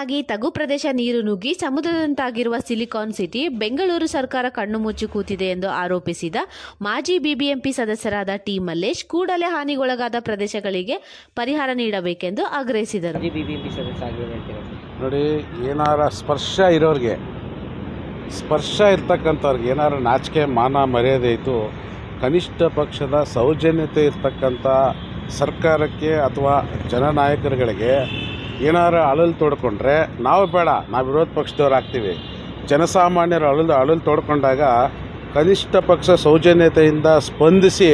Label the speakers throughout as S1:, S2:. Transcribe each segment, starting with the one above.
S1: ಆಗಿ ತಗ್ಗು ಪ್ರದೇಶ ನೀರು ನುಗ್ಗಿ ಸಮುದ್ರದಂತಾಗಿರುವ ಸಿಲಿಕಾನ್ ಸಿಟಿ ಬೆಂಗಳೂರು ಸರ್ಕಾರ ಕಣ್ಣು ಮುಚ್ಚಿ ಕೂತಿದೆ ಎಂದು ಆರೋಪಿಸಿದ ಮಾಜಿ ಬಿಬಿಎಂಪಿ ಸದಸ್ಯರಾದ ಟಿ ಮಲ್ಲೇಶ್ ಕೂಡಲೇ ಹಾನಿಗೊಳಗಾದ ಪ್ರದೇಶಗಳಿಗೆ ಪರಿಹಾರ ನೀಡಬೇಕೆಂದು ಆಗ್ರಹಿಸಿದರು.
S2: ನೋಡಿ, ಏನಾರ ಸ್ಪರ್ಶ ಇರೋರಿಗೆ, ಸ್ಪರ್ಶ ಇರ್ತಕ್ಕಂಥವ್ರಿಗೆ ಏನಾರ ನಾಚಿಕೆ ಮಾನ ಮರ್ಯಾದೆ ಇತ್ತು, ಕನಿಷ್ಠ ಪಕ್ಷದ ಸೌಜನ್ಯತೆ ಇರ್ತಕ್ಕಂಥ ಸರ್ಕಾರಕ್ಕೆ ಅಥವಾ ಜನನಾಯಕರುಗಳಿಗೆ ಏನಾರು ಅಳಲು ತೋಡ್ಕೊಂಡ್ರೆ ನಾವು ಬೇಡ, ನಾವು ವಿರೋಧ ಪಕ್ಷದವ್ರು ಆಗ್ತೀವಿ. ಜನಸಾಮಾನ್ಯರು ಅಳಲು ತೋಡ್ಕೊಂಡಾಗ ಕನಿಷ್ಠ ಪಕ್ಷ ಸೌಜನ್ಯತೆಯಿಂದ ಸ್ಪಂದಿಸಿ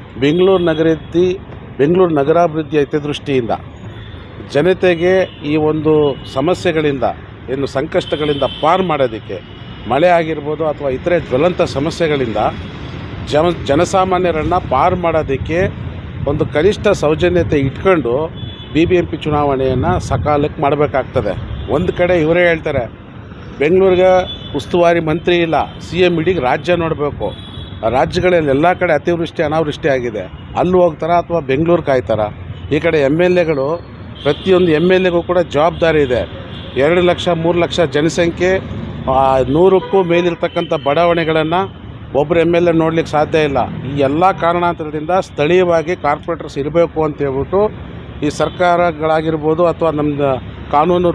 S2: ಬೆಂಗಳೂರು ನಗರಾಭಿವೃದ್ಧಿ ಹಿತದೃಷ್ಟಿಯಿಂದ ಜನತೆಗೆ ಈ ಒಂದು ಸಮಸ್ಯೆಗಳಿಂದ, ಏನು ಸಂಕಷ್ಟಗಳಿಂದ ಪಾರು ಮಾಡೋದಕ್ಕೆ, ಮಳೆ ಆಗಿರ್ಬೋದು ಅಥವಾ ಇತರೆ ಜ್ವಲಂತ ಸಮಸ್ಯೆಗಳಿಂದ ಜನಸಾಮಾನ್ಯರನ್ನು ಪಾರು ಮಾಡೋದಕ್ಕೆ ಒಂದು ಕನಿಷ್ಠ ಸೌಜನ್ಯತೆ ಇಟ್ಕೊಂಡು BBMP ಚುನಾವಣೆಯನ್ನು ಸಕಾಲಕ್ಕೆ ಮಾಡಬೇಕಾಗ್ತದೆ. ಒಂದು ಕಡೆ ಇವರೇ ಹೇಳ್ತಾರೆ, ಬೆಂಗಳೂರಿಗೆ ಉಸ್ತುವಾರಿ ಮಂತ್ರಿ ಇಲ್ಲ, CM ಇಡೀ ರಾಜ್ಯ ನೋಡಬೇಕು, ರಾಜ್ಯಗಳಲ್ಲಿ ಎಲ್ಲ ಕಡೆ ಅತಿವೃಷ್ಟಿ ಅನಾವೃಷ್ಟಿ ಆಗಿದೆ, ಅಲ್ಲಿ ಹೋಗ್ತಾರ ಅಥವಾ ಬೆಂಗಳೂರು ಕಾಯ್ತಾರ? ಈ ಕಡೆ MLAಗಳು, ಪ್ರತಿಯೊಂದು MLAಗೂ ಕೂಡ ಜವಾಬ್ದಾರಿ ಇದೆ. 2 ಲಕ್ಷ 3 ಲಕ್ಷ ಜನಸಂಖ್ಯೆ, 100ಕ್ಕೂ ಮೇಲಿರ್ತಕ್ಕಂಥ ಬಡಾವಣೆಗಳನ್ನು ಒಬ್ಬರು MLA ನೋಡ್ಲಿಕ್ಕೆ ಸಾಧ್ಯ ಇಲ್ಲ. ಈ ಎಲ್ಲ ಕಾರಣಾಂತರದಿಂದ ಸ್ಥಳೀಯವಾಗಿ ಕಾರ್ಪೊರೇಟರ್ಸ್ ಇರಬೇಕು ಅಂತ ಹೇಳ್ಬಿಟ್ಟು ಈ ಸರ್ಕಾರಗಳಾಗಿರ್ಬೋದು ಅಥವಾ ನಮ್ಮ ಕಾನೂನು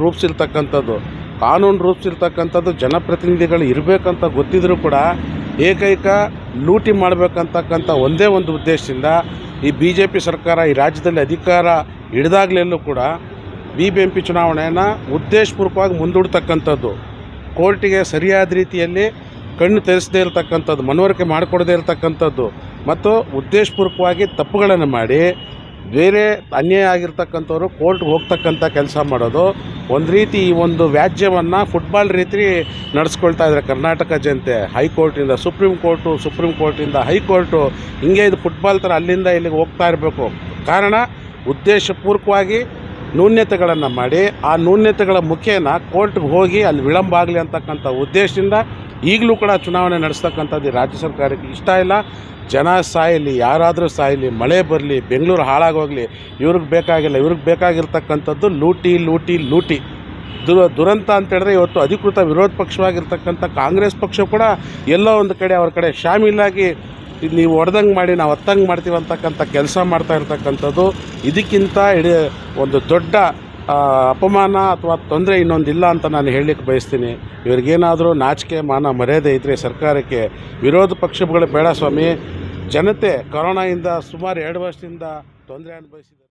S2: ರೂಪಿಸಿರ್ತಕ್ಕಂಥದ್ದು ಜನಪ್ರತಿನಿಧಿಗಳು ಇರಬೇಕಂತ ಗೊತ್ತಿದ್ರೂ ಕೂಡ ಏಕೈಕ ಲೂಟಿ ಮಾಡಬೇಕಂತಕ್ಕಂಥ ಒಂದೇ ಒಂದು ಉದ್ದೇಶದಿಂದ ಈ BJP ಸರ್ಕಾರ ಈ ರಾಜ್ಯದಲ್ಲಿ ಅಧಿಕಾರ ಹಿಡಿದಾಗಲೆಲ್ಲೂ ಕೂಡ BBMP ಚುನಾವಣೆಯನ್ನು ಉದ್ದೇಶಪೂರ್ವಕವಾಗಿ ಮುಂದೂಡ್ತಕ್ಕಂಥದ್ದು, ಕೋರ್ಟಿಗೆ ಸರಿಯಾದ ರೀತಿಯಲ್ಲಿ ಕಣ್ಣು ತೆರೆಸದೇ ಇರತಕ್ಕಂಥದ್ದು, ಮನವರಿಕೆ ಮಾಡಿಕೊಡದೇ ಇರತಕ್ಕಂಥದ್ದು ಮತ್ತು ಉದ್ದೇಶಪೂರ್ವಕವಾಗಿ ತಪ್ಪುಗಳನ್ನು ಮಾಡಿ ಬೇರೆ ಅನ್ಯಾಯ ಆಗಿರ್ತಕ್ಕಂಥವ್ರು ಕೋರ್ಟ್ಗೆ ಹೋಗ್ತಕ್ಕಂಥ ಕೆಲಸ ಮಾಡೋದು. ಒಂದು ರೀತಿ ಈ ಒಂದು ವ್ಯಾಜ್ಯವನ್ನು ಫುಟ್ಬಾಲ್ ರೀತಿ ನಡೆಸ್ಕೊಳ್ತಾ ಇದ್ದಾರೆ ಕರ್ನಾಟಕ ಜನತೆ. ಹೈಕೋರ್ಟಿಂದ ಸುಪ್ರೀಂ ಕೋರ್ಟಿಂದ ಹೈಕೋರ್ಟು, ಹಿಂಗೆ ಇದು ಫುಟ್ಬಾಲ್ ಥರ ಅಲ್ಲಿಂದ ಇಲ್ಲಿಗೆ ಹೋಗ್ತಾ ಇರಬೇಕು. ಕಾರಣ ಉದ್ದೇಶಪೂರ್ವಕವಾಗಿ ನ್ಯೂನ್ಯತೆಗಳನ್ನು ಮಾಡಿ ಆ ನ್ಯೂನ್ಯತೆಗಳ ಮುಖೇನ ಕೋರ್ಟ್ಗೆ ಹೋಗಿ ಅಲ್ಲಿ ವಿಳಂಬ ಆಗಲಿ ಅಂತಕ್ಕಂಥ ಉದ್ದೇಶದಿಂದ ಈಗಲೂ ಕೂಡ ಚುನಾವಣೆ ನಡೆಸ್ತಕ್ಕಂಥದ್ದು ರಾಜ್ಯ ಸರ್ಕಾರಕ್ಕೆ ಇಷ್ಟ ಇಲ್ಲ. ಜನ ಸಾಯಲಿ, ಯಾರಾದರೂ ಸಾಯಲಿ, ಮಳೆ ಬರಲಿ, ಬೆಂಗಳೂರು ಹಾಳಾಗೋಗಲಿ, ಇವ್ರಿಗೆ ಬೇಕಾಗಿಲ್ಲ. ಇವ್ರಿಗೆ ಬೇಕಾಗಿರ್ತಕ್ಕಂಥದ್ದು ಲೂಟಿ. ದುರಂತ ಅಂತ ಹೇಳಿದ್ರೆ ಇವತ್ತು ಅಧಿಕೃತ ವಿರೋಧ ಪಕ್ಷವಾಗಿರ್ತಕ್ಕಂಥ ಕಾಂಗ್ರೆಸ್ ಪಕ್ಷ ಕೂಡ ಎಲ್ಲೋ ಒಂದು ಕಡೆ ಅವ್ರ ಕಡೆ ಶಾಮೀಲಾಗಿ ನೀವು ಹೊಡೆದಂಗೆ ಮಾಡಿ ನಾವು ಹತ್ತಂಗೆ ಮಾಡ್ತೀವಿ ಅಂತಕ್ಕಂಥ ಕೆಲಸ ಮಾಡ್ತಾ ಇರ್ತಕ್ಕಂಥದ್ದು. ಇದಕ್ಕಿಂತ ಒಂದು ದೊಡ್ಡ ಅಪಮಾನ ಅಥವಾ ತೊಂದರೆ ಇನ್ನೊಂದಿಲ್ಲ ಅಂತ ನಾನು ಹೇಳಲಿಕ್ಕೆ ಬಯಸ್ತೀನಿ. ಇವ್ರಿಗೇನಾದರೂ ನಾಚಿಕೆ ಮಾನ ಮರ್ಯಾದೆ ಇದ್ದರೆ ಸರ್ಕಾರಕ್ಕೆ, ವಿರೋಧ ಪಕ್ಷಗಳು ಬೇಡ ಸ್ವಾಮಿ. ಜನತೆ ಕೊರೋನಾಯಿಂದ ಸುಮಾರು 2 ವರ್ಷದಿಂದ ತೊಂದರೆ ಅನುಭವಿಸಿದ್ದಾರೆ.